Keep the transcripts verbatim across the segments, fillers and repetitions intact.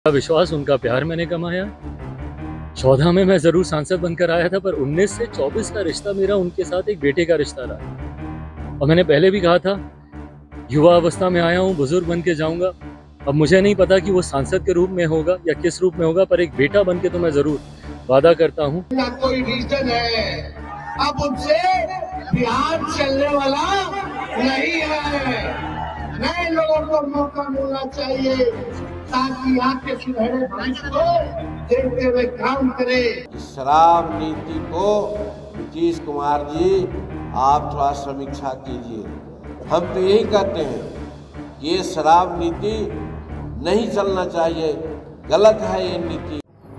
का विश्वास, उनका प्यार मैंने कमाया। चौदह में मैं जरूर सांसद बनकर आया था, पर उन्नीस से चौबीस का रिश्ता मेरा उनके साथ एक बेटे का रिश्ता रहा। और मैंने पहले भी कहा था, युवा अवस्था में आया हूँ, बुजुर्ग बन के जाऊंगा। अब मुझे नहीं पता कि वो सांसद के रूप में होगा या किस रूप में होगा, पर एक बेटा बन के तो मैं जरूर वादा करता हूँ। ना कोई रीजन है, अब उनसे बिहार चलने वाला नहीं है। नए लोगों को मौका मिलना चाहिए ताकि यहाँ के सुनहरे भविष्य को देखते हुए काम करे। शराब नीति को नीतीश कुमार जी आप थोड़ा समीक्षा कीजिए। हम तो यही कहते हैं, ये शराब नीति नहीं चलना चाहिए, गलत है ये नीति।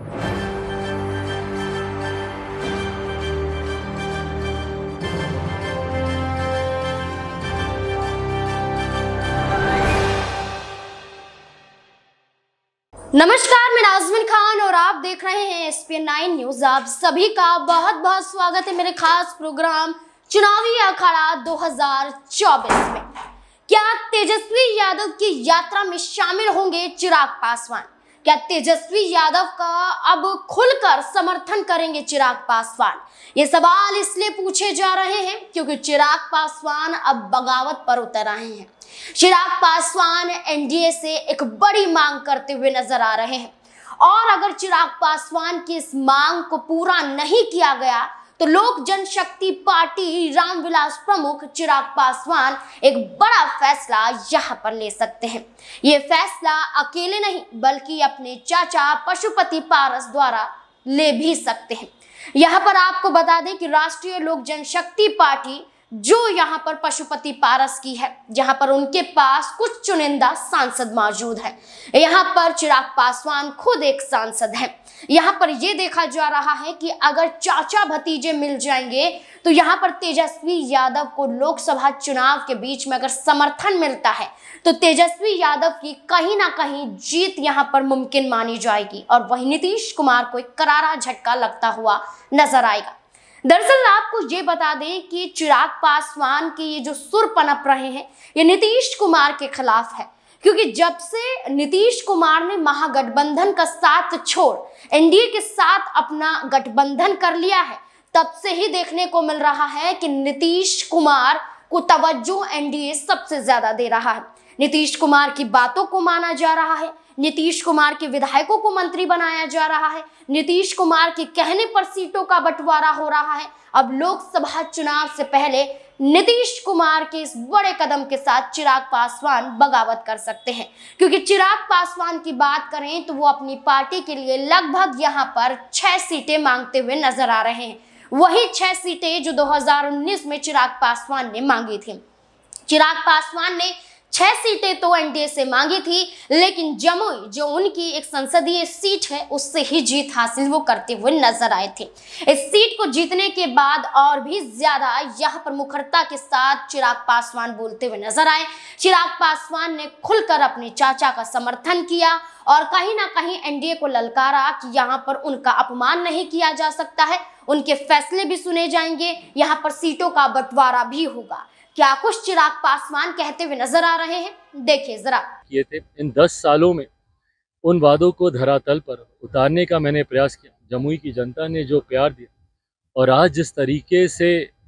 नमस्कार, मैं नाज़मीन खान और आप देख रहे हैं S P N nine news. आप सभी का बहुत बहुत स्वागत है मेरे खास प्रोग्राम चुनावी अखाड़ा दो हज़ार चौबीस में। क्या तेजस्वी यादव की यात्रा में शामिल होंगे चिराग पासवान? क्या तेजस्वी यादव का अब खुलकर समर्थन करेंगे चिराग पासवान? ये सवाल इसलिए पूछे जा रहे हैं क्योंकि चिराग पासवान अब बगावत पर उतर आए हैं। Chirag Paswan N D A से एक बड़ी मांग करते हुए नजर आ रहे हैं, और अगर चिराग पासवान की इस मांग को पूरा नहीं किया गया तो लोक जनशक्ति पार्टी रामविलास प्रमुख चिराग पासवान एक बड़ा फैसला यहां पर ले सकते हैं। ये फैसला अकेले नहीं बल्कि अपने चाचा पशुपति पारस द्वारा ले भी सकते हैं। यहां पर आपको बता दें कि राष्ट्रीय लोक जनशक्ति पार्टी जो यहाँ पर पशुपति पारस की है, जहाँ पर उनके पास कुछ चुनिंदा सांसद मौजूद हैं। यहाँ पर चिराग पासवान खुद एक सांसद हैं। यहाँ पर ये देखा जा रहा है कि अगर चाचा भतीजे मिल जाएंगे तो यहाँ पर तेजस्वी यादव को लोकसभा चुनाव के बीच में अगर समर्थन मिलता है तो तेजस्वी यादव की कहीं ना कहीं जीत यहाँ पर मुमकिन मानी जाएगी, और वही नीतीश कुमार को एक करारा झटका लगता हुआ नजर आएगा। दरअसल आपको ये बता दें कि चिराग पासवान के ये जो सुर पनप रहे हैं ये नीतीश कुमार के खिलाफ है, क्योंकि जब से नीतीश कुमार ने महागठबंधन का साथ छोड़ एन डी ए के साथ अपना गठबंधन कर लिया है, तब से ही देखने को मिल रहा है कि नीतीश कुमार को तवज्जो एन डी ए सबसे ज्यादा दे रहा है। नीतीश कुमार की बातों को माना जा रहा है, नीतीश कुमार के विधायकों को मंत्री बनाया जा रहा है, नीतीश कुमार के कहने पर सीटों का बंटवारा हो रहा है। अब लोकसभा चुनाव से पहले नीतीश कुमार के इस बड़े कदम के साथ चिराग पासवान बगावत कर सकते हैं, क्योंकि चिराग पासवान की बात करें तो वो अपनी पार्टी के लिए लगभग यहाँ पर छह सीटें मांगते हुए नजर आ रहे हैं। वही छह सीटें जो दो हज़ार उन्नीस में चिराग पासवान ने मांगी थी। चिराग पासवान ने छह सीटें तो एन डी ए से मांगी थी, लेकिन जमुई जो उनकी एक संसदीय सीट है उससे ही जीत हासिल वो करते हुए नजर आए थे। इस सीट को जीतने के बाद और भी ज्यादा यहाँ पर मुखरता के साथ चिराग पासवान बोलते हुए नजर आए। चिराग पासवान ने खुलकर अपने चाचा का समर्थन किया और कहीं ना कहीं एन डी ए को ललकारा कि यहाँ पर उनका अपमान नहीं किया जा सकता है, उनके फैसले भी सुने जाएंगे, यहाँ पर सीटों का बंटवारा भी होगा। क्या कुछ चिराग पासवान कहते हुए नजर आ रहे हैं, देखिए जरा। ये थे इन दस सालों में उन वादों को धरातल पर उतारने का मैंने प्रयास किया। जमुई की जनता ने जो प्यार दिया, और आज जिस तरीके से,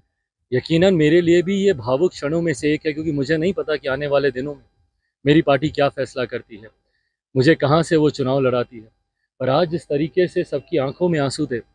यकीनन मेरे लिए भी ये भावुक क्षणों में से एक है, क्योंकि मुझे नहीं पता कि आने वाले दिनों में मेरी पार्टी क्या फैसला करती है, मुझे कहाँ से वो चुनाव लड़ाती है। पर आज जिस तरीके से सबकी आंखों में आंसू थे,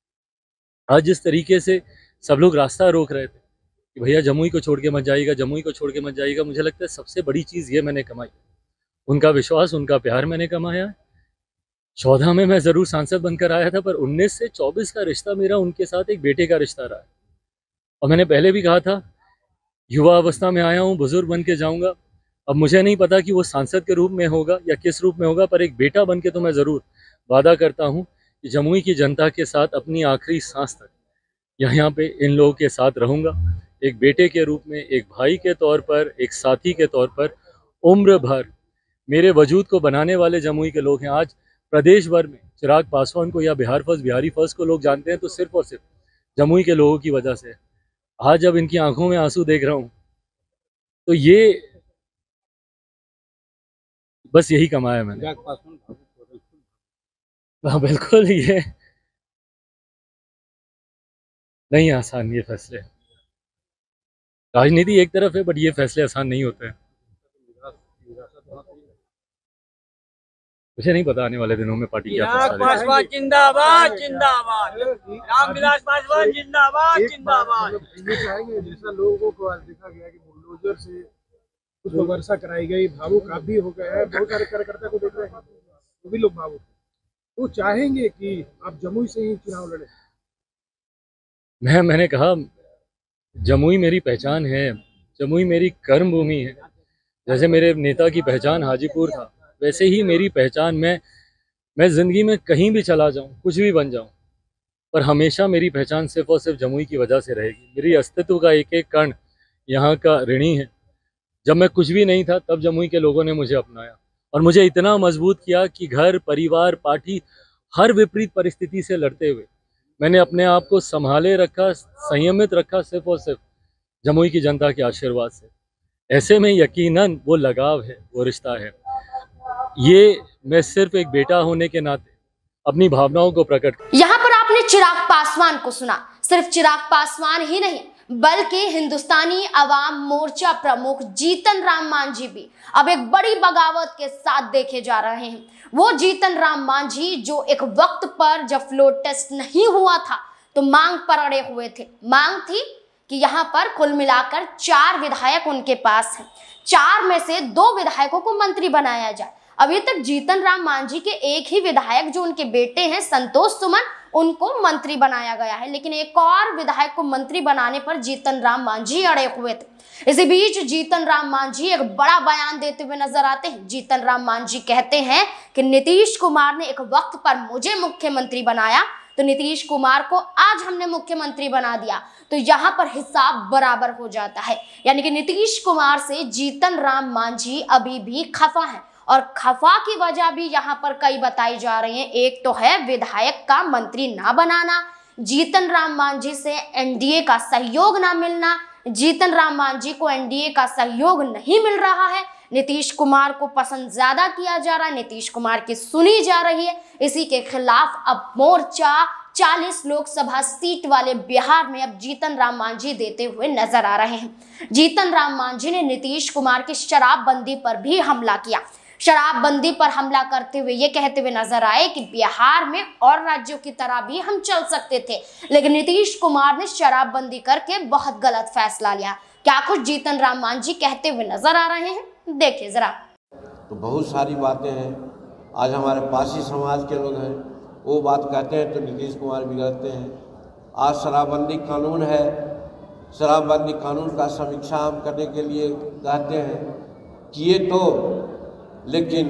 आज जिस तरीके से सब लोग रास्ता रोक रहे थे कि भैया जमुई को छोड़ के मत जाइएगा, जमुई को छोड़ के मत जाइएगा, मुझे लगता है सबसे बड़ी चीज़ ये मैंने कमाई। उनका विश्वास, उनका प्यार मैंने कमाया। चौदह में मैं ज़रूर सांसद बनकर आया था, पर उन्नीस से चौबीस का रिश्ता मेरा उनके साथ एक बेटे का रिश्ता रहा। और मैंने पहले भी कहा था, युवा अवस्था में आया हूँ, बुजुर्ग बन के जाऊँगा। अब मुझे नहीं पता कि वो सांसद के रूप में होगा या किस रूप में होगा, पर एक बेटा बन के तो मैं ज़रूर वादा करता हूँ कि जमुई की जनता के साथ अपनी आखिरी सांस तक यहाँ पे इन लोगों के साथ रहूँगा। एक बेटे के रूप में, एक भाई के तौर पर, एक साथी के तौर पर। उम्र भर मेरे वजूद को बनाने वाले जमुई के लोग हैं। आज प्रदेश भर में चिराग पासवान को या बिहार फर्स्ट, बिहारी फर्स्ट को लोग जानते हैं तो सिर्फ और सिर्फ जमुई के लोगों की वजह से। आज जब इनकी आंखों में आंसू देख रहा हूँ तो ये बस यही कमाया मैंने। हाँ बिल्कुल, ये नहीं आसान ये फैसले। राजनीति एक तरफ है, बट ये फैसले आसान नहीं होते हैं। मुझे नहीं पता आने वाले दिनों में पार्टी क्या फैसला पासवान जिंदाबाद जिंदाबाद, रामविलास पासवान जिंदाबाद जिंदाबाद। चाहेंगे जैसा लोगों को आज देखा गया कि बुलडोजर से कुछ वर्षा कराई गई, भावुक आप भी हो गए हैं, बहुत सारे कार्यकर्ता को देख रहे हैं वो भी लोग भावुक, तो चाहेंगे कि आप जमुई से ही चुनाव लड़े। मैं मैंने कहा जमुई मेरी पहचान है, जमुई मेरी कर्म भूमि है। जैसे मेरे नेता की पहचान हाजीपुर था, वैसे ही मेरी पहचान मैं मैं ज़िंदगी में कहीं भी चला जाऊं, कुछ भी बन जाऊं, पर हमेशा मेरी पहचान सिर्फ और सिर्फ जमुई की वजह से रहेगी। मेरी अस्तित्व का एक एक कण यहाँ का ऋणी है। जब मैं कुछ भी नहीं था तब जमुई के लोगों ने मुझे अपनाया और मुझे इतना मजबूत किया कि घर, परिवार, पार्टी, हर विपरीत परिस्थिति से लड़ते हुए मैंने अपने आप को संभाले रखा, संयमित रखा, सिर्फ और सिर्फ जमुई की जनता के आशीर्वाद से। ऐसे में यकीनन वो लगाव है, वो रिश्ता है। ये मैं सिर्फ एक बेटा होने के नाते अपनी भावनाओं को प्रकट। यहाँ पर आपने चिराग पासवान को सुना। सिर्फ चिराग पासवान ही नहीं बल्कि हिंदुस्तानी अवाम मोर्चा प्रमुख जीतन राम मांझी भी अब एक बड़ी बगावत के साथ देखे जा रहे हैं। वो जीतन राम मांझी जो एक वक्त पर जब फ्लोर टेस्ट नहीं हुआ था तो मांग पर अड़े हुए थे। मांग थी कि यहाँ पर कुल मिलाकर चार विधायक उनके पास हैं, चार में से दो विधायकों को मंत्री बनाया जाए। अभी तक जीतन राम मांझी के एक ही विधायक जो उनके बेटे हैं संतोष सुमन, उनको मंत्री बनाया गया है, लेकिन एक और विधायक को मंत्री बनाने पर जीतन राम मांझी अड़े हुए थे। इसी बीच जीतन राम मांझी एक बड़ा बयान देते हुए नजर आते हैं। जीतन राम मांझी कहते हैं कि नीतीश कुमार ने एक वक्त पर मुझे मुख्यमंत्री बनाया तो नीतीश कुमार को आज हमने मुख्यमंत्री बना दिया, तो यहाँ पर हिसाब बराबर हो जाता है। यानी कि नीतीश कुमार से जीतन राम मांझी अभी भी खफा है और खफा की वजह भी यहाँ पर कई बताई जा रही है। एक तो है विधायक का मंत्री ना बनाना, जीतन राम मांझी से एनडीए का सहयोग ना मिलना, जीतन राम मांझी को एनडीए का सहयोग नहीं मिल रहा है, नीतीश कुमार को पसंद ज्यादा किया जा रहा है, नीतीश कुमार की सुनी जा रही है। इसी के खिलाफ अब मोर्चा चालीस लोकसभा सीट वाले बिहार में अब जीतन राम मांझी देते हुए नजर आ रहे हैं। जीतन राम मांझी ने नीतीश कुमार की शराबबंदी पर भी हमला किया। शराबबंदी पर हमला करते हुए ये कहते हुए नजर आए कि बिहार में और राज्यों की तरह भी हम चल सकते थे, लेकिन नीतीश कुमार ने शराबबंदी करके बहुत गलत फैसला लिया। क्या कुछ जीतन राम मांझी कहते हुए नजर आ रहे हैं, देखिए जरा। तो बहुत सारी बातें हैं। आज हमारे पासी समाज के लोग हैं, वो बात कहते हैं तो नीतीश कुमार बिगड़ते हैं। आज शराबबंदी कानून है, शराबबंदी कानून का समीक्षा हम करने के लिए कहते हैं, किए तो, लेकिन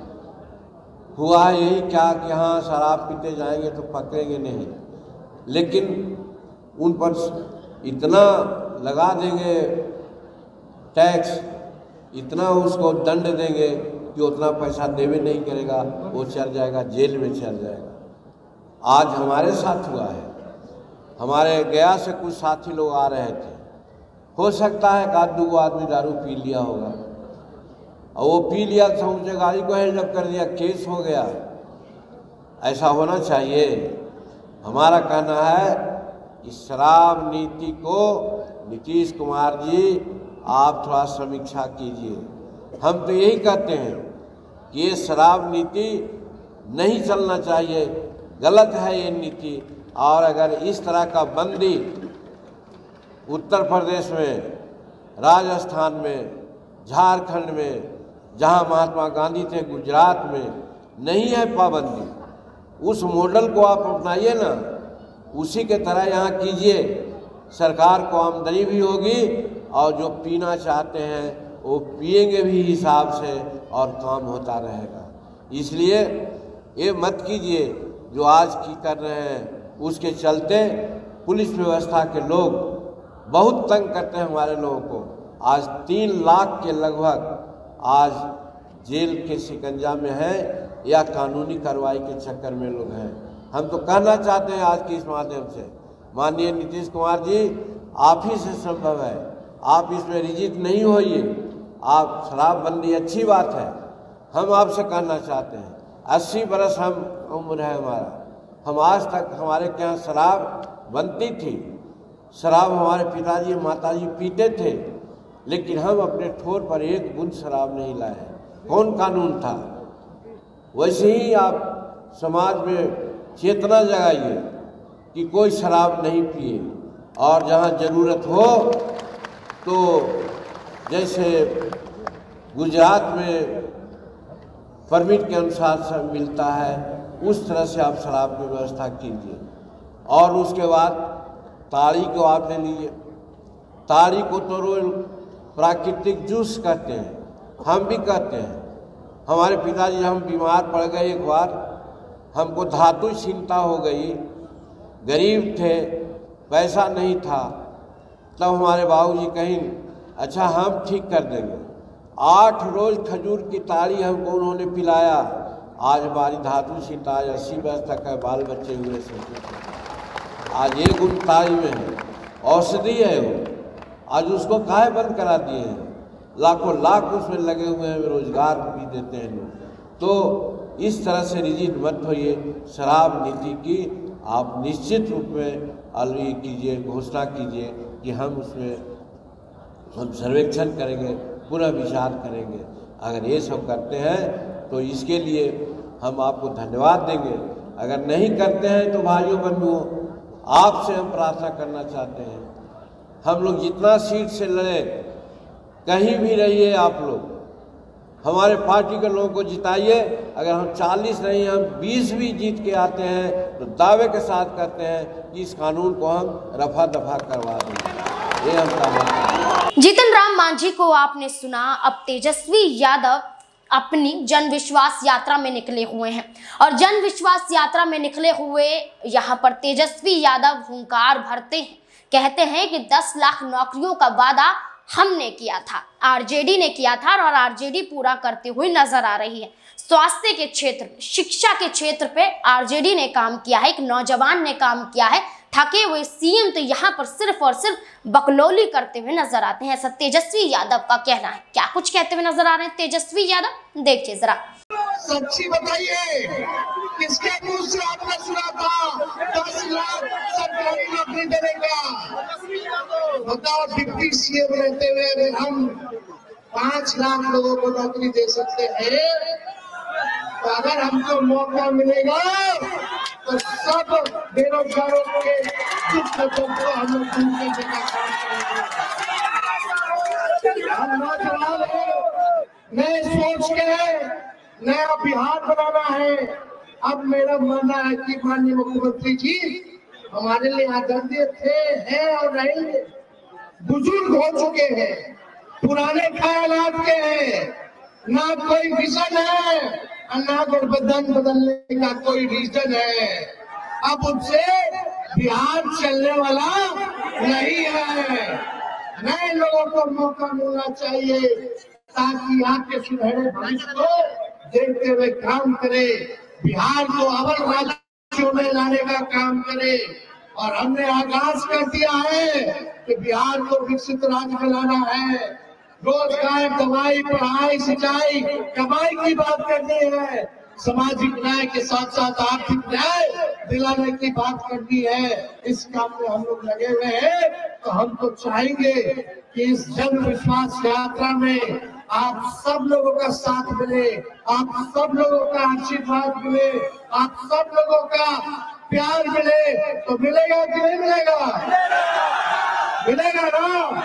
हुआ यही क्या कि हाँ शराब पीते जाएंगे तो पकड़ेंगे नहीं, लेकिन उन पर इतना लगा देंगे टैक्स, इतना उसको दंड देंगे कि उतना पैसा देवे नहीं करेगा, वो चल जाएगा, जेल में चल जाएगा। आज हमारे साथ हुआ है, हमारे गया से कुछ साथी लोग आ रहे थे, हो सकता है कि आज दो आदमी दारू पी लिया होगा और वो पी लिया तो उनसे गाड़ी को हैंडअप कर दिया, केस हो गया। ऐसा होना चाहिए। हमारा कहना है कि शराब नीति को नीतीश कुमार जी आप थोड़ा समीक्षा कीजिए। हम तो यही कहते हैं कि ये शराब नीति नहीं चलना चाहिए, गलत है ये नीति। और अगर इस तरह का बंदी उत्तर प्रदेश में, राजस्थान में, झारखंड में, जहां महात्मा गांधी थे, गुजरात में नहीं है पाबंदी, उस मॉडल को आप अपनाइए ना, उसी के तरह यहाँ कीजिए। सरकार को आमदनी भी होगी और जो पीना चाहते हैं वो पिएंगे भी हिसाब से और काम होता रहेगा। इसलिए ये मत कीजिए जो आज की कर रहे हैं। उसके चलते पुलिस व्यवस्था के लोग बहुत तंग करते हैं हमारे लोगों को। आज तीन लाख के लगभग आज जेल के शिकंजा में हैं या कानूनी कार्रवाई के चक्कर में लोग हैं। हम तो कहना चाहते हैं आज के इस माध्यम से, माननीय नीतीश कुमार जी, आप ही से संभव है, आप इसमें रिजिड नहीं होइए। आप शराबबंदी अच्छी बात है, हम आपसे कहना चाहते हैं अस्सी बरस हम उम्र है हमारा, हम आज तक हमारे के यहाँ शराब बनती थी, शराब हमारे पिताजी माताजी पीते थे, लेकिन हम अपने ठोर पर एक बूंद शराब नहीं लाए। कौन कानून था? वैसे ही आप समाज में चेतना जगाइए कि कोई शराब नहीं पिए, और जहाँ ज़रूरत हो तो जैसे गुजरात में परमिट के अनुसार सब मिलता है, उस तरह से आप शराब की व्यवस्था कीजिए। और उसके बाद ताड़ी को आप ले लीजिए। ताड़ी को तो रोज प्राकृतिक जूस कहते हैं, हम भी कहते हैं। हमारे पिताजी हम बीमार पड़ गए एक बार, हमको धातु चिंता हो गई, गरीब थे, पैसा नहीं था, तब हमारे बाबूजी कहीं अच्छा हम ठीक कर देंगे। आठ रोज खजूर की ताड़ी हमको उन्होंने पिलाया। आज हमारी धातु चिंता आज अस्सी वर्ष तक है, बाल बच्चे हुए सब आज ये गुण ताड़ी में है, औषधि है वो। आज उसको काहे बंद करा दिए हैं? लाखों लाख उसमें लगे हुए हैं, रोजगार भी देते हैं लोग। तो इस तरह से रिजिड मत होइए। शराब नीति की आप निश्चित रूप में अलवी कीजिए, घोषणा कीजिए कि हम उसमें हम सर्वेक्षण करेंगे, पुनः विचार करेंगे। अगर ये सब करते हैं तो इसके लिए हम आपको धन्यवाद देंगे। अगर नहीं करते हैं तो भाइयों बंधुओं, आपसे हम प्रार्थना करना चाहते हैं, हम लोग जितना सीट से लड़े, कहीं भी रहिए आप लोग, हमारे पार्टी के लोगों को जिताइए। अगर हम चालीस नहीं हम बीस भी जीत के आते हैं तो दावे के साथ कहते हैं कि इस कानून को हम रफा दफा करवा देंगे। ये हम दावा। जीतन राम मांझी को आपने सुना। अब तेजस्वी यादव अपनी जन विश्वास यात्रा में निकले हुए हैं, और जन विश्वास यात्रा में निकले हुए यहाँ पर तेजस्वी यादव हुंकार भरते हैं, कहते हैं कि दस लाख नौकरियों का वादा हमने किया था, आरजेडी ने किया था, और आरजेडी पूरा करते हुए नजर आ रही है। स्वास्थ्य के क्षेत्र में, शिक्षा के क्षेत्र पे आरजेडी ने काम किया है, एक नौजवान ने काम किया है। थके हुए सीएम तो यहाँ पर सिर्फ और सिर्फ बकलौली करते हुए नजर आते हैं, ऐसा तेजस्वी यादव का कहना है। क्या कुछ कहते हुए नजर आ रहे हैं तेजस्वी यादव, देखिए जरा। सच्ची बताइए, किसके मुंह से आपने सुना था दस लाख सरकारी नौकरी देने का? बताओ, डिप्टी सीएम रहते हुए अगर हम पांच लाख लोगों को नौकरी दे सकते हैं, तो अगर हमको मौका मिलेगा तो सब बेरोजगारों के दुख को हम लोग दूर करने का काम करेंगे। हम नौजवान हैं, नए सोच के नया बिहार बनाना है। अब मेरा मानना है कि माननीय मुख्यमंत्री जी हमारे लिए आदरणीय थे, हैं और रहेंगे। बुजुर्ग हो चुके हैं, पुराने ख्यालात के हैं, ना कोई विजन है और ना गठबंधन बदलने का कोई रीजन है। अब उनसे बिहार चलने वाला नहीं है। नए लोगों को मौका मिलना चाहिए ताकि यहाँ के सुनहरे भविष्य को देखते हुए काम करे, बिहार को अव्वल राज्यों में लाने का काम करे। और हमने आगाज कर दिया है कि बिहार को विकसित राज्य में लाना है। रोजगार, दवाई, पढ़ाई, सिंचाई, कमाई की बात करनी है। सामाजिक न्याय के साथ साथ आर्थिक न्याय दिलाने की बात करनी है। इस काम में हम लोग लगे हुए हैं। तो हम तो चाहेंगे कि इस जन विश्वास यात्रा में आप सब लोगों का साथ मिले, आप सब लोगों का आशीर्वाद मिले, आप सब लोगों का प्यार मिले। तो मिलेगा कि नहीं मिलेगा? मिलेगा ना?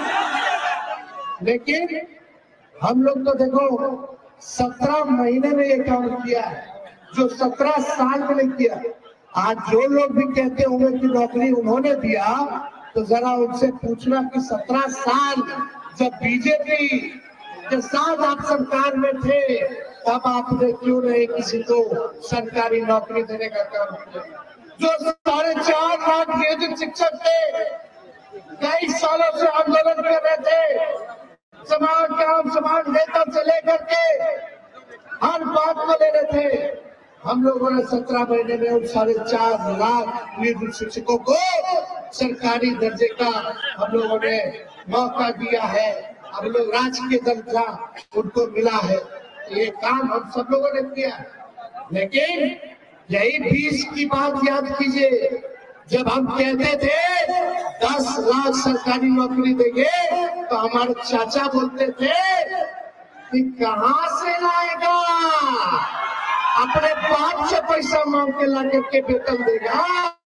लेकिन हम लोग तो देखो सत्रह महीने में ये काम किया है, जो सत्रह साल में नहीं किया। आज जो लोग भी कहते होंगे कि नौकरी उन्होंने दिया, तो जरा उनसे पूछना कि सत्रह साल जब बीजेपी के साथ आप सरकार में थे, तब आपने क्यों नहीं किसी को सरकारी नौकरी देने का काम किया? जो साढ़े चार लाख नियोजित शिक्षक थे, कई सालों से आंदोलन कर रहे थे, समाज काम समाज नेता से लेकर के हर बात को ले रहे थे। हम लोगों ने सत्रह महीने में उन साढ़े चार लाख नियोजित शिक्षकों को सरकारी दर्जे का हम लोगों ने मौका दिया है। हम लोग राजकीय दर्जा उनको मिला है। ये काम हम सब लोगों ने किया। लेकिन यही बीस की बात याद कीजिए, जब हम कहते थे दस लाख सरकारी नौकरी देंगे तो हमारे चाचा बोलते थे कि कहां से लाएगा, अपने बाप से पैसा मांग के ला करके वेतन देगा।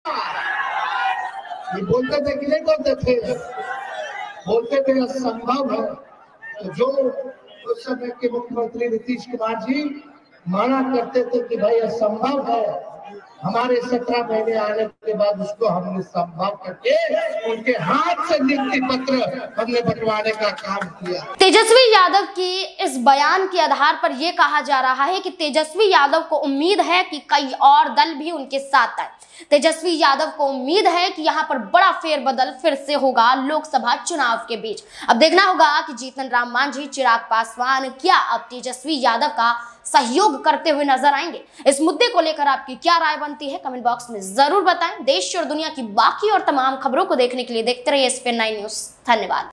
ये बोलते थे कि नहीं बोलते थे? बोलते थे असंभव है। तो जो उस समय के मुख्यमंत्री नीतीश कुमार जी माना करते थे कि भाई असंभव है, हमारे सत्रह महीने आने के बाद उसको हमने संभव करके उनके हाथ से नियुक्ति पत्र हमने बंटवाने का काम किया। तेजस्वी यादव की इस बयान के आधार पर यह कहा जा रहा है कि तेजस्वी यादव को उम्मीद है कि कई और दल भी उनके साथ आए। तेजस्वी यादव को उम्मीद है कि यहां पर बड़ा फेरबदल फिर से होगा लोकसभा चुनाव के बीच। अब देखना होगा कि जीतन राम मांझी, चिराग पासवान क्या अब तेजस्वी यादव का सहयोग करते हुए नजर आएंगे। इस मुद्दे को लेकर आपकी क्या राय बनती है, कमेंट बॉक्स में जरूर बताएं। देश और दुनिया की बाकी और तमाम खबरों को देखने के लिए देखते रहिए S P N nine news. धन्यवाद।